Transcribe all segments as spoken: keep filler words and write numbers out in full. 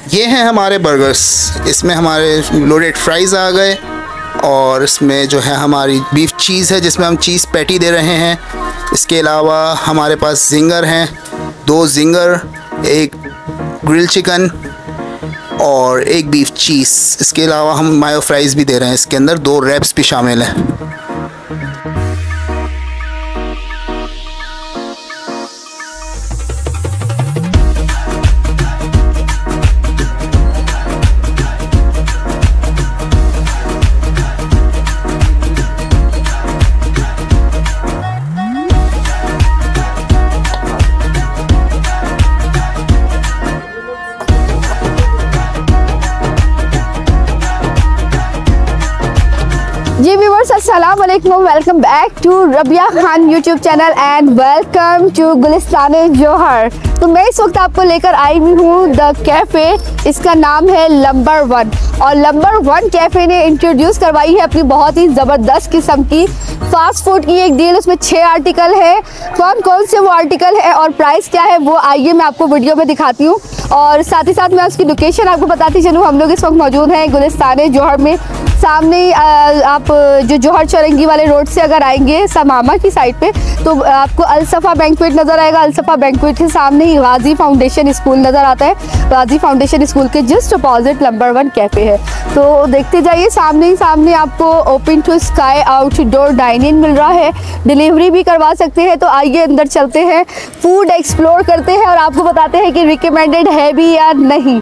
ये हैं हमारे बर्गर्स। इसमें हमारे लोडेड फ्राइज़ आ गए और इसमें जो है हमारी बीफ चीज़ है जिसमें हम चीज़ पैटी दे रहे हैं। इसके अलावा हमारे पास जिंगर हैं, दो जिंगर, एक ग्रिल चिकन और एक बीफ चीज़। इसके अलावा हम मायो फ्राइज़ भी दे रहे हैं, इसके अंदर दो रैप्स भी शामिल हैं। जी व्यूअर्स, अस्सलाम वालेकुम, welcome back to Rabia Khan YouTube channel and welcome to Gulistan Jauhar. तो मैं इस वक्त आपको लेकर आई हुई हूँ द कैफ़े। इसका नाम है नंबर वन और नंबर वन कैफ़े ने इंट्रोड्यूस करवाई है अपनी बहुत ही ज़बरदस्त किस्म की फास्ट फूड की एक डील। उसमें छः आर्टिकल है। कौन कौन से वो आर्टिकल है और प्राइस क्या है वो आइए मैं आपको वीडियो में दिखाती हूँ और साथ ही साथ मैं उसकी लोकेशन आपको बताती चलूँ। हम लोग इस वक्त मौजूद हैं गुलिस्तान जौहर में। सामने आप जो जौहर चौरंगी वाले रोड से अगर आएंगे समामा की साइड पे तो आपको अलसफा बैंक्वेट नज़र आएगा। अलसफा बैंक्वेट के सामने ही गाजी फाउंडेशन स्कूल नज़र आता है। गाजी फाउंडेशन स्कूल के just opposite number one cafe है। तो देखते जाइए, सामने ही सामने आपको open to sky outdoor dining मिल रहा है। डिलीवरी भी करवा सकते हैं। तो आइए अंदर चलते हैं, फूड एक्सप्लोर करते हैं और आपको बताते हैं कि रिकमेंडेड है भी या नहीं।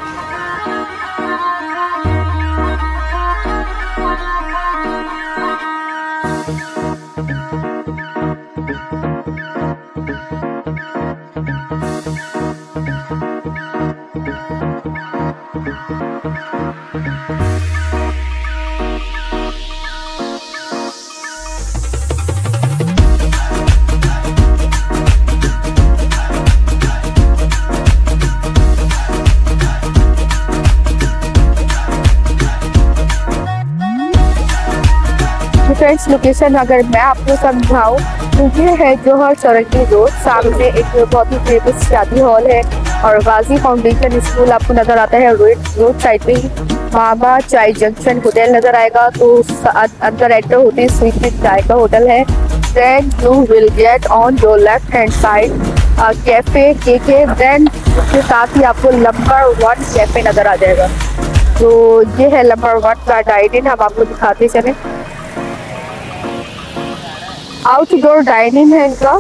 फ्रेंड्स, लोकेशन अगर मैं आपको समझाऊँ तो ये है जौहर चौरंगी रोड। सामने एक बहुत ही फेमस शादी हॉल है और गाजी फाउंडेशन स्कूल आपको नज़र आता है। रोड रोड साइड पे ही मामा चाय जंक्शन होटल नज़र आएगा। तो अंदर एंटर होते ही स्वीट विद चाय का होटल है। Then you will get on your left hand side cafe के के देन उसके साथ ही आपको नंबर वन कैफ़े नज़र आ जाएगा। तो ये है नंबर वन का डाइनिंग। हम आपको दिखाते चलें, आउटडोर डाइनिंग है इनका।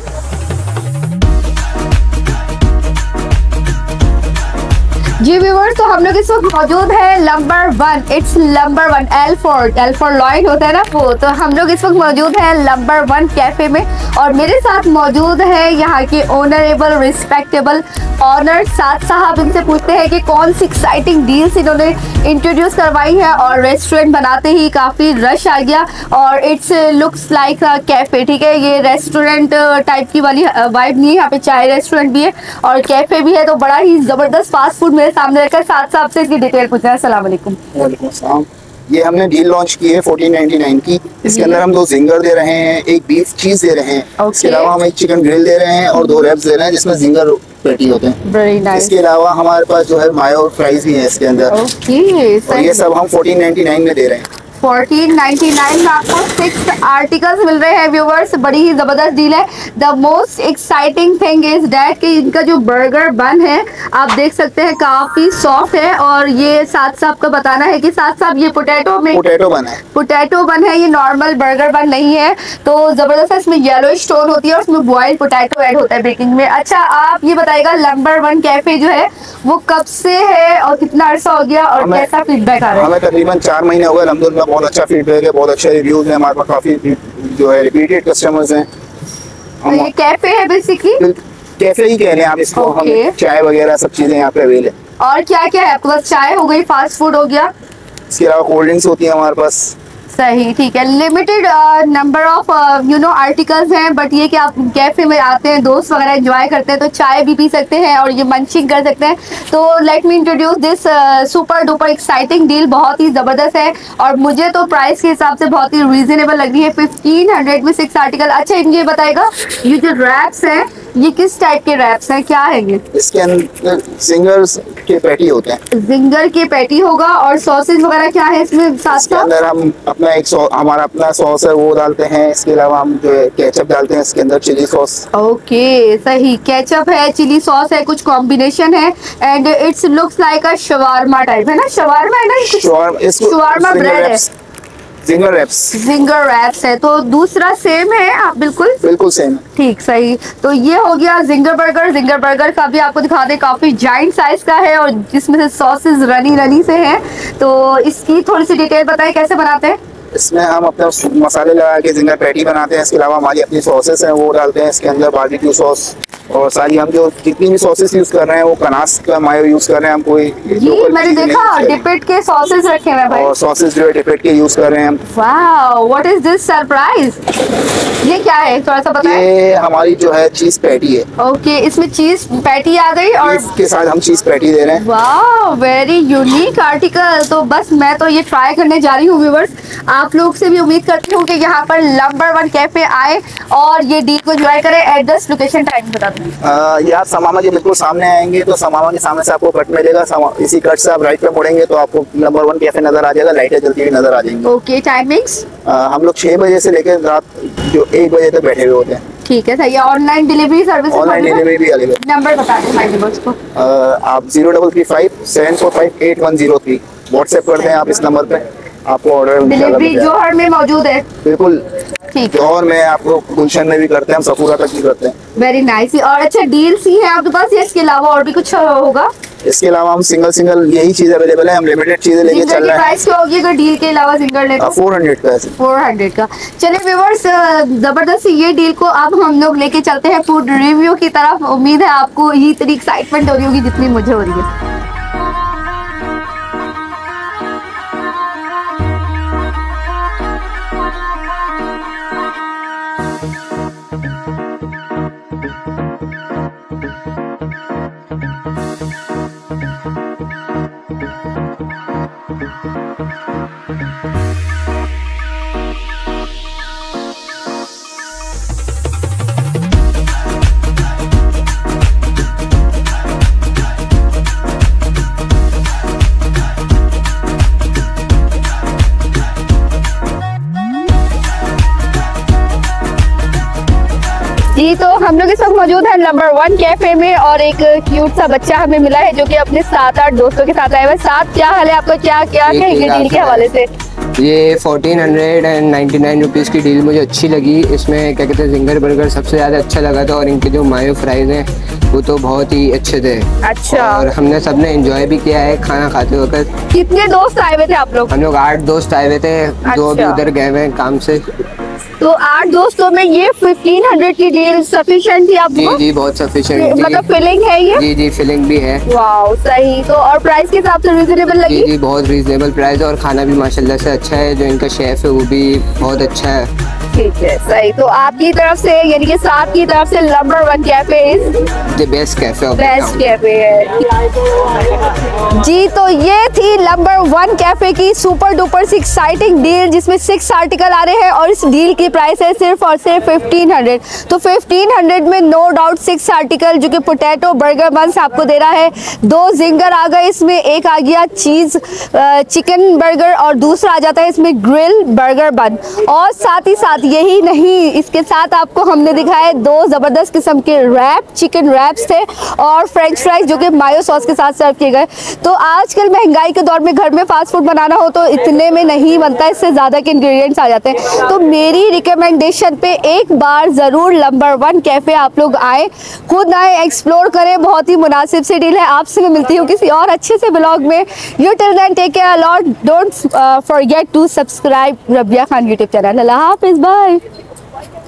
जी व्यूअर्स, तो हम लोग इस वक्त मौजूद है number one. It's number one, L four L four Lloyd होता है ना वो। तो हम लोग इस वक्त मौजूद है नंबर वन कैफे में और मेरे साथ मौजूद है यहाँ के ऑनरेबल रिस्पेक्टेबल ऑनर साद साहब। इनसे पूछते हैं कि कौन सी एक्साइटिंग डील्स इन्होंने इंट्रोड्यूस करवाई है। और रेस्टोरेंट बनाते ही काफ़ी रश आ गया और इट्स लुक्स लाइक कैफ़े। ठीक है, ये रेस्टोरेंट टाइप की वाली वाइब नहीं है, यहाँ पे चाय रेस्टोरेंट भी है और कैफ़े भी है। तो बड़ा ही ज़बरदस्त फास्ट फूड मेरे सामने रखकर साथ साथ से इसकी डिटेल पूछना है। अस्सलाम वालेकुम। वालेकुम अस्सलाम। ये हमने डील लॉन्च की है फोर्टीन नाइन्टी नाइन की। इसके अंदर हम दो जिंगर दे रहे हैं, एक बीफ चीज़ दे रहे हैं। okay. इसके अलावा हम एक चिकन ग्रिल दे रहे हैं और दो रैप्स दे रहे हैं जिसमें जिंगर पैटी होते हैं। Very nice. इसके अलावा हमारे पास जो है मायो फ्राइज भी है इसके अंदर। okay, और ये सब हम फोर्टीन नाइन्टी नाइन में दे रहे हैं। फोर्टीन नाइन्टी नाइन में आपको सिक्स आर्टिकल्स मिल रहे हैं व्यूवर्स। बड़ी ही ज़बरदस्त डील है। The most exciting thing is that कि इनका जो बर्गर बन है आप देख सकते हैं काफ़ी सॉफ्ट है। और ये साथ साहब का बताना है कि साथ साहब ये पोटैटो में पोटैटो बन है पोटैटो बन है, ये नॉर्मल बर्गर बन नहीं है। तो ज़बरदस्त है, इसमें येलो स्टोन होती है और उसमें बॉइल्ड पोटैटो ऐड होता है बेकिंग में। अच्छा, आप ये बताइएगा नंबर वन कैफ़े जो है वो कब से है और कितना अर्सा हो गया और कैसा फीडबैक आ रहा है? हमें तकरीबन चार महीने हो गए। अल्हम्दुलिल्लाह बहुत अच्छा फीडबैक है, बहुत अच्छे रिव्यूज हैं। हमारे पास काफ़ी जो है रिपीटेड कस्टमर्स हैं। तो ये कैफ़े है बेसिकली, कैफे ही कह रहे हैं आप इसको। okay. हम चाय वगैरह सब चीज़ें यहाँ पे अवेलेबल है। और क्या क्या है आपके पास? चाय हो गई, फास्ट फूड हो गया, इसके अलावा कोल्ड ड्रिंक्स होती है हमारे पास। सही, ठीक है। Limited number of you know articles हैं, बट ये कि आप कैफे में आते हैं, दोस्त वगैरह एंजॉय करते हैं तो चाय भी पी सकते हैं और ये मंचिंग कर सकते हैं। तो let me introduce this super duper exciting deal, बहुत ही ज़बरदस्त है और मुझे तो प्राइस के हिसाब से बहुत ही रीजनेबल लग रही है। फिफ्टीन हंड्रेड में सिक्स आर्टिकल। अच्छा, ये बताएगा ये जो रैप्स हैं ये किस टाइप के रैप्स हैं, क्या है ये? इसके अंदर सिंगर्स के पैटी होते हैं। जिंगर के पैटी होगा और सॉसेज वगैरह क्या है इसमें साथ इसके साथ? अंदर हम अपना एक सौ हमारा अपना सॉस है वो डालते हैं। इसके अलावा हम जो है केचप डालते हैं इसके अंदर, चिली सॉस। ओके सही, केचप है, चिली सॉस है, कुछ कॉम्बिनेशन है and it's looks like a shawarma type है ना? शवारमा है ना? शवारमा ब्रेड है, जिंगर रैप्स। जिंगर रैप्स है। तो दूसरा सेम है आप? बिल्कुल बिल्कुल सेम। ठीक सही। तो ये हो गया जिंगर बर्गर। जिंगर बर्गर का भी आपको दिखा दे, काफी जाइंट साइज का है और जिसमें से सॉसेस रनी रनी से हैं। तो इसकी थोड़ी सी डिटेल बताइए कैसे बनाते हैं? इसमें हम अपने मसाले लगा के जिंगर पैटी बनाते हैं। इसके अलावा हमारी अपनी सॉसेस हैं वो डालते हैं इसके अंदर, बारबेक्यू सॉस और सारी हम जो जितनी भी सॉसेस यूज कर रहे हैं वो कनास का मायो यूज कर रहे हैं हम। कोई जी मैंने देखा डिपेट के सॉसेस रखे हुए हैं भाई, और सॉसेस जो है डिपेट के यूज कर रहे हैं हम। Wow what is this surprise? ये क्या है थोड़ा सा बताएं। ये हमारी जो है चीज पैटी है। ओके इसमें चीज पैटी आ गई और इसके साथ हम चीज पैटी दे रहे हैं। Wow very unique article. तो बस मैं तो ये ट्राई करने जा रही हूँ व्यूअर्स। आप लोग से भी उम्मीद करती हूँ कि यहाँ पर नंबर वन कैफे आए और ये डील को एंजॉय करें। एड्रेस लोकेशन टाइम बता दें। ये आप समामा के बिल्कुल सामने आएंगे तो समामा के सामने से आपको कट मिलेगा। इसी कट से आप राइट पे मुड़ेंगे तो आपको नंबर वन कैफे नजर आ जाएगा, लाइटें जलती हुई नजर आ जाएंगी। Okay timings? हम लोग छह बजे से लेकर रात जो एक बजे तक बैठे हुए होते हैं। ठीक है सही है। Online delivery service? Online delivery भी अवेलेबल। नंबर बता दें हमारे व्यूअर्स को। आप zero double three five seven four five eight one zero three WhatsApp कर दें आप इस नंबर पे, आपको ऑर्डर डिलीवरी जोहर में मौजूद है? बिल्कुल ठीक है। जोहर में आपको गुलशन में भी करते हैं हम, सफूरा तक भी करते हैं। Very nice. और अच्छा डील्स ही है आपके पास या इसके अलावा और भी कुछ होगा? इसके अलावा हम सिंगल सिंगल यही चीज अवेलेबल है, हम लिमिटेड चीजें लेके चल रहे हैं। प्राइस क्या होगी अगर डील के अलावा सिंगल ले तो? फोर हंड्रेड का है। फोर हंड्रेड का। चलिए व्यूअर्स जबरदस्त ये डील को अब हम लोग लेके चलते हैं फूड रिव्यू की तरफ। उम्मीद है आपको यही इतनी एक्साइटमेंट हो रही होगी जितनी मुझे हो रही है। जी तो हम लोग इस वक्त मौजूद है नंबर वन कैफे में और एक क्यूट सा बच्चा हमें मिला है जो कि अपने सात आठ दोस्तों के साथ आया हुआ है। साथ क्या हाल है आपका? क्या क्या कहेंगे डील के हवाले से? ये fourteen hundred and ninety nine rupees की डील मुझे अच्छी लगी। इसमें क्या कहते हैं जिंगर बर्गर सबसे ज़्यादा अच्छा लगा था और इनके जो मायो फ्राइज हैं वो तो बहुत ही अच्छे थे। अच्छा। और हमने सबने एंजॉय भी किया है खाना खाते वक्त। कितने दोस्त आए हुए थे आप लोग? हम लोग आठ दोस्त आए हुए थे। अच्छा। दो अभी उधर गए हुए हैं काम से। तो आठ दोस्तों में ये फिफ्टीन हंड्रेड की डील सफिशिएंट थी आपको? जी जी बहुत सफिशिएंट थी। मतलब फिलिंग है ये? जी जी फिलिंग भी है। वाओ सही। तो और प्राइस के हिसाब से रीजनेबल लगी? जी जी बहुत रीजनेबल प्राइस और खाना भी माशाल्लाह से अच्छा है। जो इनका शेफ है वो भी बहुत अच्छा है। ठीक है सही। तो आपकी तरफ से यानी कि साथ की तरफ से number one cafe is the best cafe of best cafe है। जी तो ये थी नंबर वन कैफे की सुपर डुपर सी एक्साइटिंग डील जिसमें सिक्स आर्टिकल आ रहे हैं और इस डील की प्राइस है सिर्फ और सिर्फ फिफ्टीन हंड्रेड। तो फिफ्टीन हंड्रेड में नो डाउट सिक्स आर्टिकल जो कि पोटैटो बर्गर बंस आपको दे रहा है। दो जिंगर आ गए इसमें, एक आ गया चीज चिकन बर्गर और दूसरा आ जाता है इसमें ग्रिल बर्गर बन। और साथ ही साथ यही नहीं, इसके साथ आपको हमने दिखाए दो जबरदस्त किस्म के रैप, चिकन रैप्स थे और फ्रेंच फ्राइज जो कि मायो सॉस के साथ सर्व किए गए। तो आजकल महंगाई के दौर में घर में फास्ट फूड बनाना हो तो इतने में नहीं बनता, इससे ज़्यादा के इंग्रेडिएंट्स आ जाते हैं। तो मेरी रिकमेंडेशन पे एक बार ज़रूर नंबर वन कैफ़े आप लोग आए, खुद आए, एक्सप्लोर करें। बहुत ही मुनासिब सी डील है। आपसे मैं मिलती हूँ किसी और अच्छे से ब्लॉग में। You till then take care a lot, don't forget to subscribe Rabia Khan YouTube channel. अल्लाह हाफिज़, बाय।